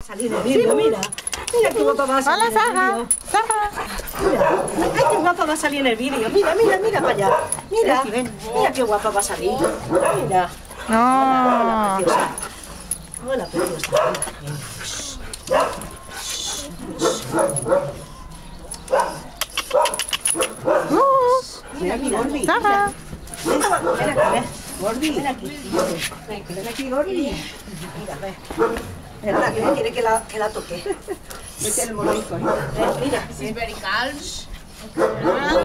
salir el vídeo, mira. Mira qué guapa va a salir. Hola, Saga. Saga. Mira, ay, qué guapa va a salir en el vídeo. Mira, mira, mira para allá. Mira, mira qué guapa va a salir. Mira. No. Hola, preciosa. Mira, mira, Gordi. Saga. Ven aquí, Gordi. Ven aquí. Ven aquí, Gordi. Mira, ve. ¿Verdad que quiere que la toque? Mete el mordisco. Mira. This is very calm.